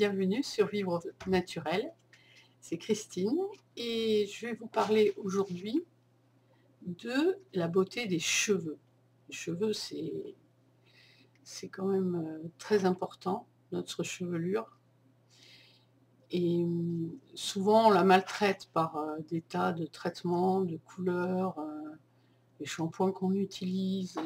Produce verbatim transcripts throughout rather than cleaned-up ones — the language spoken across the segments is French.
bienvenue sur Vivre Naturel. C'est Christine et je vais vous parler aujourd'hui de la beauté des cheveux. Les cheveux, c'est c'est quand même très important, notre chevelure. Et souvent, on la maltraite par des tas de traitements, de couleurs, les shampoings qu'on utilise.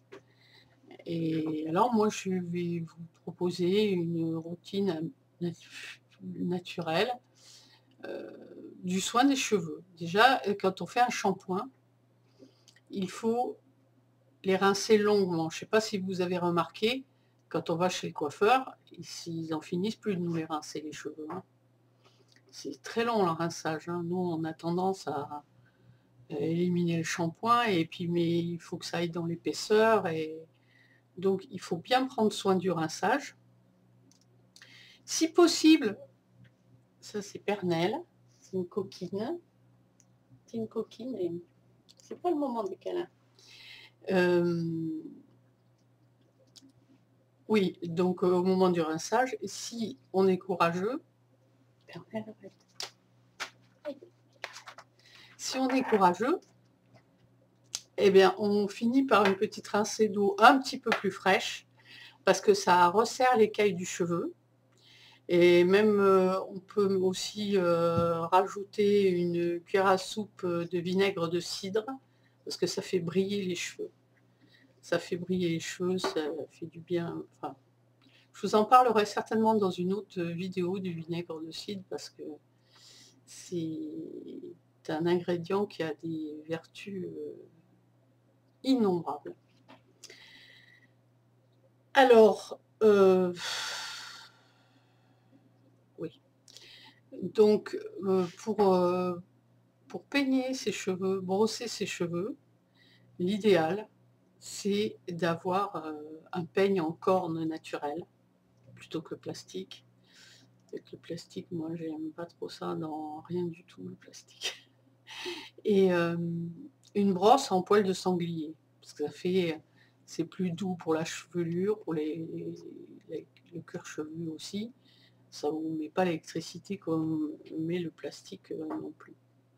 Et alors, moi, je vais vous proposer une routine naturelle euh, du soin des cheveux. Déjà, quand on fait un shampoing, il faut les rincer longuement. Je ne sais pas si vous avez remarqué, quand on va chez le coiffeur, ils en finissent plus de nous les rincer les cheveux. Hein. C'est très long le rinçage. Hein. Nous, on a tendance à éliminer le shampoing, et puis mais il faut que ça aille dans l'épaisseur. Et donc, il faut bien prendre soin du rinçage. Si possible, ça c'est Pernelle, c'est une coquine. C'est une coquine et c'est pas le moment des câlins. Euh, oui, donc euh, au moment du rinçage, si on est courageux, Pernelle, arrête. Si on est courageux, eh bien, on finit par une petite rincée d'eau un petit peu plus fraîche, parce que ça resserre l'écaille du cheveu. Et même, euh, on peut aussi euh, rajouter une cuillère à soupe de vinaigre de cidre, parce que ça fait briller les cheveux. Ça fait briller les cheveux, ça fait du bien. Enfin, je vous en parlerai certainement dans une autre vidéo du vinaigre de cidre, parce que c'est un ingrédient qui a des vertus euh, innombrables. Alors, euh, oui. Donc, euh, pour, euh, pour peigner ses cheveux, brosser ses cheveux, l'idéal, c'est d'avoir euh, un peigne en corne naturel, plutôt que plastique. Avec le plastique, moi, j'aime pas trop ça, dans rien du tout, le plastique. Et euh, une brosse en poil de sanglier, parce que ça fait, c'est plus doux pour la chevelure, pour les, les, le cuir chevelu aussi. Ça ne vous met pas l'électricité comme met le plastique euh, non plus.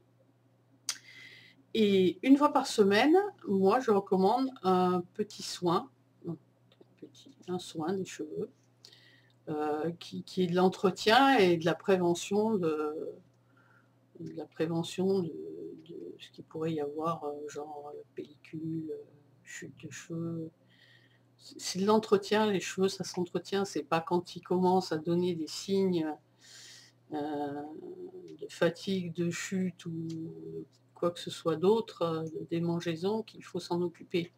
Et une fois par semaine, moi je recommande un petit soin, un, petit, un soin des cheveux, euh, qui, qui est de l'entretien et de la prévention de, de la prévention de, de ce qu'il pourrait y avoir, euh, genre pellicule, chute de cheveux. C'est de l'entretien, les cheveux, ça s'entretient, c'est pas quand ils commencent à donner des signes euh, de fatigue, de chute ou quoi que ce soit d'autre, de démangeaison, qu'il faut s'en occuper.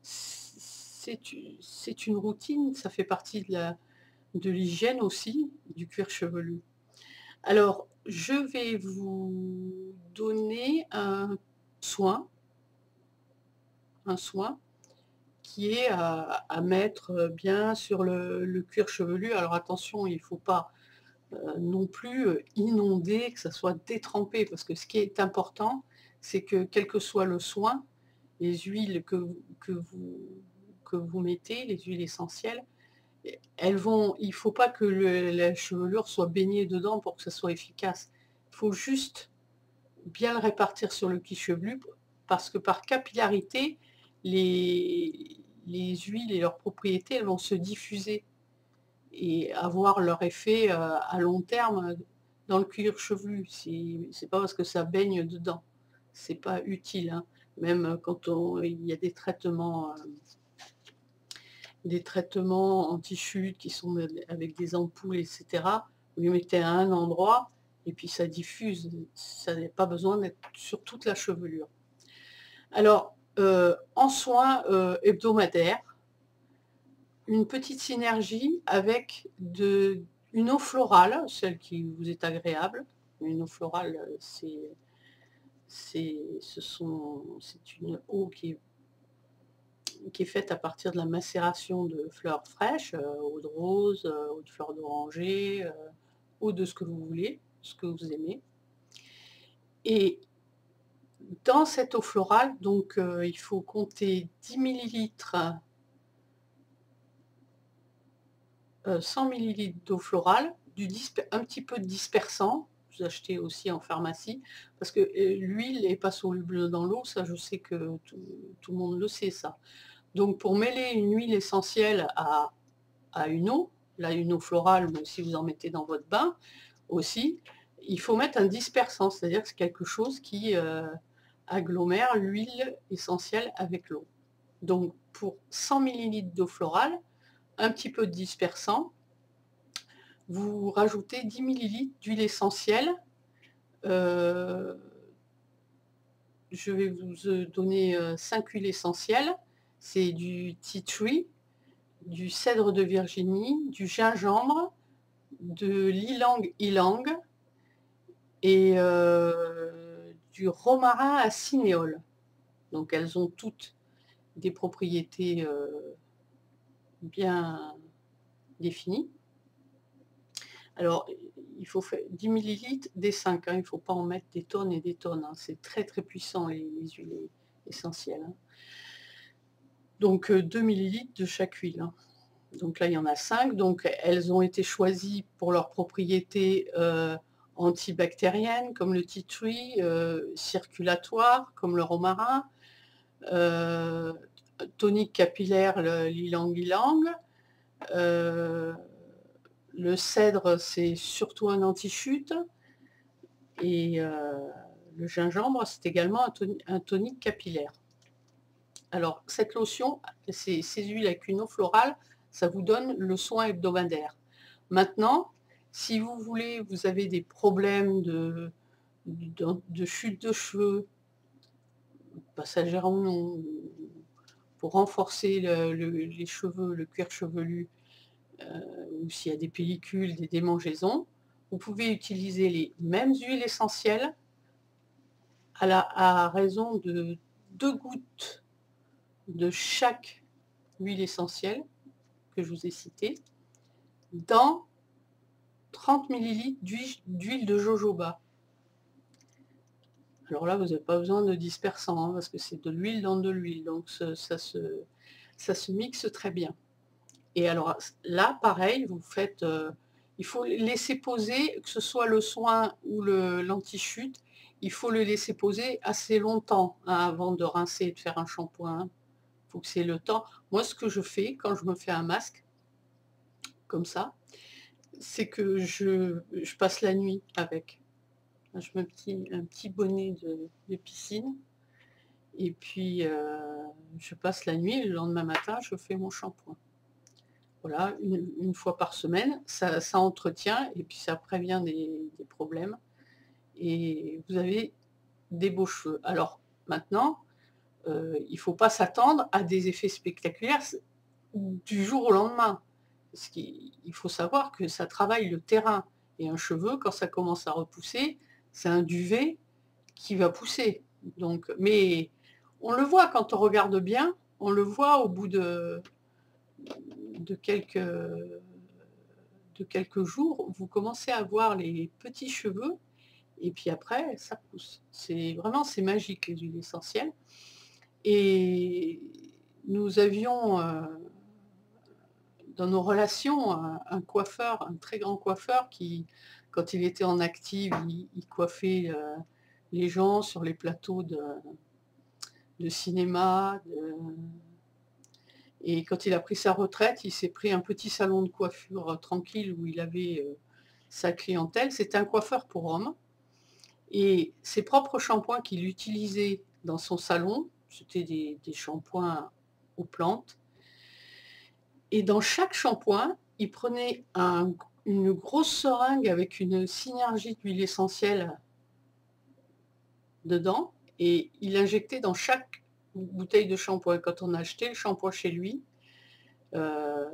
C'est une routine, ça fait partie de la de l'hygiène aussi, du cuir chevelu. Alors, je vais vous donner un soin, un soin qui est à, à mettre bien sur le, le cuir chevelu. Alors attention, il ne faut pas euh, non plus inonder, que ça soit détrempé, parce que ce qui est important, c'est que quel que soit le soin, les huiles que, que, vous, que vous mettez, les huiles essentielles, elles vont, il ne faut pas que le, la chevelure soit baignée dedans pour que ça soit efficace. Il faut juste bien le répartir sur le cuir chevelu, parce que par capillarité, les, les huiles et leurs propriétés, elles vont se diffuser et avoir leur effet euh, à long terme dans le cuir chevelu. C'est pas parce que ça baigne dedans. C'est pas utile. Hein. Même quand on, il y a des traitements... Euh, des traitements anti-chute qui sont avec des ampoules, et cetera. Vous les mettez à un endroit et puis ça diffuse. Ça n'a pas besoin d'être sur toute la chevelure. Alors, euh, en soins euh, hebdomadaires, une petite synergie avec de, une eau florale, celle qui vous est agréable. Une eau florale, c'est une eau qui est qui est faite à partir de la macération de fleurs fraîches, euh, eau de rose, euh, eau de fleurs d'oranger, euh, eau de ce que vous voulez, ce que vous aimez. Et dans cette eau florale, donc euh, il faut compter dix millilitres, euh, cent millilitres d'eau florale du disper un petit peu de dispersant. Vous achetez aussi en pharmacie, parce que euh, l'huile n'est pas soluble dans l'eau, ça je sais que tout, tout le monde le sait ça. Donc pour mêler une huile essentielle à, à une eau, là une eau florale, mais si vous en mettez dans votre bain aussi, il faut mettre un dispersant, c'est-à-dire que c'est quelque chose qui euh, agglomère l'huile essentielle avec l'eau. Donc pour cent millilitres d'eau florale, un petit peu de dispersant, vous rajoutez dix millilitres d'huile essentielle. Euh, je vais vous donner cinq huiles essentielles. C'est du tea tree, du cèdre de Virginie, du gingembre, de l'ylang ylang et euh, du romarin à cinéole. Donc elles ont toutes des propriétés euh, bien définies. Alors, il faut faire dix millilitres des cinq, hein, il ne faut pas en mettre des tonnes et des tonnes, hein, c'est très très puissant les, les huiles essentielles. Hein. Donc euh, deux millilitres de chaque huile. Hein. Donc là, il y en a cinq, donc elles ont été choisies pour leurs propriétés euh, antibactériennes, comme le tea tree, euh, circulatoire, comme le romarin, euh, tonique capillaire, l'ylang ylang, euh, le cèdre, c'est surtout un anti-chute. Et euh, le gingembre, c'est également un, toni un tonique capillaire. Alors, cette lotion, ces, ces huiles avec une eau florale, ça vous donne le soin hebdomadaire. Maintenant, si vous voulez, vous avez des problèmes de, de, de chute de cheveux, passagère ou non, pour renforcer le, le, les cheveux, le cuir chevelu, euh, ou s'il y a des pellicules, des démangeaisons, vous pouvez utiliser les mêmes huiles essentielles à, la, à raison de deux gouttes de chaque huile essentielle que je vous ai citée dans trente millilitres d'huile de jojoba. Alors là, vous n'avez pas besoin de dispersant, hein, parce que c'est de l'huile dans de l'huile, donc ça, ça, se, ça se mixe très bien. Et alors là, pareil, vous faites, euh, il faut laisser poser, que ce soit le soin ou l'anti-chute, il faut le laisser poser assez longtemps hein, avant de rincer et de faire un shampoing. Il faut que c'est le temps. Moi, ce que je fais quand je me fais un masque, comme ça, c'est que je, je passe la nuit avec. Je mets un petit, un petit bonnet de, de piscine et puis euh, je passe la nuit et le lendemain matin, je fais mon shampoing. Voilà, une, une fois par semaine, ça, ça entretient et puis ça prévient des, des problèmes. Et vous avez des beaux cheveux. Alors maintenant, euh, il ne faut pas s'attendre à des effets spectaculaires du jour au lendemain. Parce qu'il faut savoir que ça travaille le terrain. Et un cheveu, quand ça commence à repousser, c'est un duvet qui va pousser. Donc, mais on le voit quand on regarde bien, on le voit au bout de, de, quelques, de quelques jours, vous commencez à voir les petits cheveux et puis après, ça pousse. C'est vraiment, c'est magique les huiles essentielles. Et nous avions euh, dans nos relations un, un coiffeur, un très grand coiffeur qui, quand il était en active, il, il coiffait euh, les gens sur les plateaux de, de cinéma. De... Et quand il a pris sa retraite, il s'est pris un petit salon de coiffure euh, tranquille où il avait euh, sa clientèle. C'était un coiffeur pour hommes. Et ses propres shampoings qu'il utilisait dans son salon, c'était des, des shampoings aux plantes. Et dans chaque shampoing, il prenait un, une grosse seringue avec une synergie d'huile essentielle dedans et il injectait dans chaque bouteille de shampoing. Quand on achetait le shampoing chez lui, euh,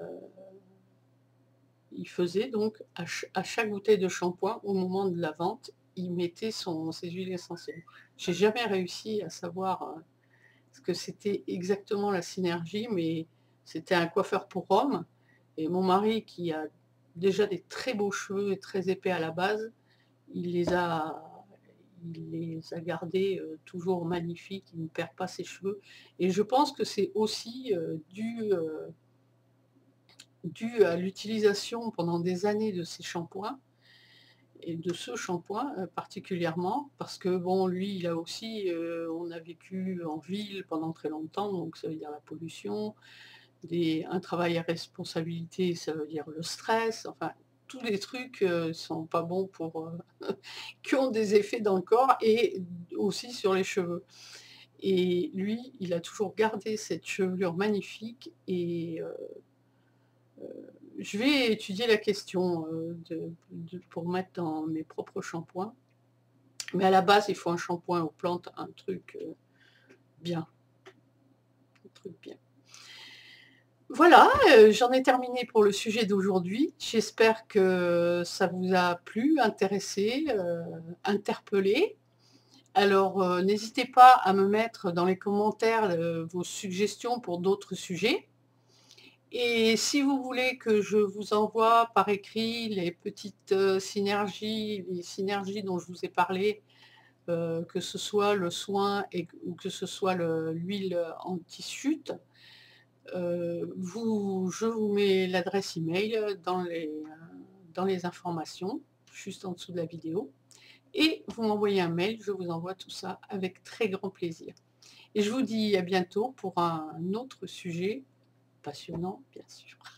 il faisait donc à, ch à chaque bouteille de shampoing, au moment de la vente, il mettait son, ses huiles essentielles. J'ai jamais réussi à savoir euh, ce que c'était exactement la synergie, mais c'était un coiffeur pour hommes. Et mon mari, qui a déjà des très beaux cheveux et très épais à la base, il les a, il les a gardés euh, toujours magnifiques, il ne perd pas ses cheveux. Et je pense que c'est aussi euh, dû euh, dû à l'utilisation pendant des années de ces shampoings et de ce shampoing, heu, particulièrement parce que bon, lui, il a aussi, heu, on a vécu en ville pendant très longtemps, donc ça veut dire la pollution, des un travail à responsabilité, ça veut dire le stress, enfin tous les trucs, heu, sont pas bons pour, heu, qui ont des effets dans le corps et aussi sur les cheveux. Et lui, il a toujours gardé cette chevelure magnifique et heu heu, je vais étudier la question, heu, de de pour mettre dans mes propres shampoings. Mais à la base, il faut un shampoing aux plantes, un truc, heu, bien, un truc bien. Voilà, heu, j'en ai terminé pour le sujet d'aujourd'hui. J'espère que ça vous a plu, intéressé, heu, interpellé. Alors, heu, n'hésitez pas à me mettre dans les commentaires, heu, vos suggestions pour d'autres sujets. Et si vous voulez que je vous envoie par écrit les petites, heu, synergies les synergies dont je vous ai parlé, heu, que ce soit le soin et q ou que ce soit le l'huile anti-chute, heu, vous je vous mets l'adresse email dans les, heu, dans les informations, juste en dessous de la vidéo et vous m'envoyez un mail, je vous envoie tout ça avec très grand plaisir. Et je vous dis à bientôt pour un autre sujet passionnant, bien sûr.